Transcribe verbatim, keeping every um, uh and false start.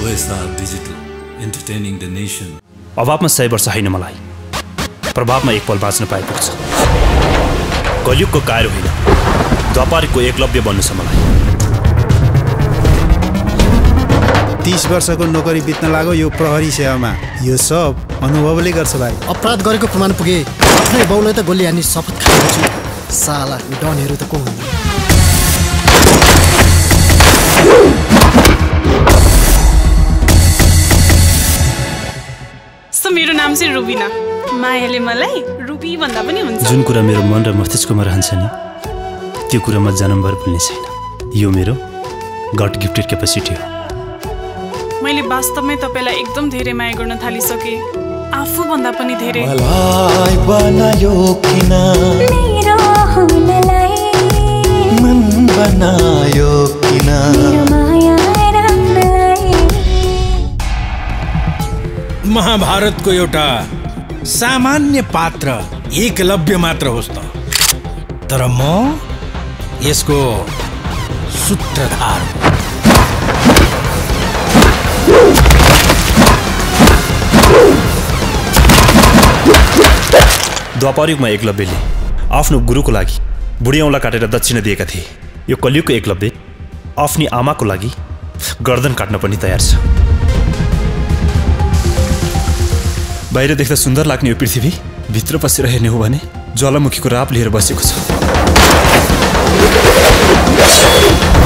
Digital, entertaining the nation. अभावमा सय वर्ष होइन मलाई, प्रभावमा एक पल बाँच्न पाए पुग्छ। कलियुगको कायर होइन, द्वापरको एकलव्य बन्नु छ मलाई। तीस वर्षको नोकरी बित्न लाग्यो यो प्रहरी सेवामा। यो सब अनुभवले गर्छ भाइ। अपराध गरेको प्रमाण पुगे, आफ्नै बाउलाई त गोली हानी शपथ खाएको छु। साला डनहरू त को हुन्? मेरो नाम चाहिँ रुबिना। मायाले मलाई रुबी भन्दा पनि हुन्छ। जुन कुरा मेरो मन र मस्तिष्कमा रहन्छ नि, त्यो कुरामा जन्मभर भुल्ने छैन। यो मेरो गड गिफ्टेड क्यापेसिटी हो। मैले वास्तवमै तपाईलाई एकदम धेरै माया गर्न थालिसके, आफू भन्दा पनि धेरै। मलाई बनायो किन मेरो हुनलाई, मन बनायो किन मेरो माया महाभारतको एउटा सामान्य पात्र एकलव्य मात्र होस् त, तर म यसको सूत्रधार। द्वापरयुगमा एकलव्यले आफ्नो गुरुको लागि बुढी औँला काटेर दक्षिणा दिएका थिए। यो कलियुगको एकलव्य आफ्नी आमाको लागि गर्दन काट्न पनि तयार छ। बाहिर देख्दा सुन्दर लाग्ने यो पृथ्वी भित्र पसेर हेर्ने हो भने ज्वालामुखीको राप लिएर बसेको छ।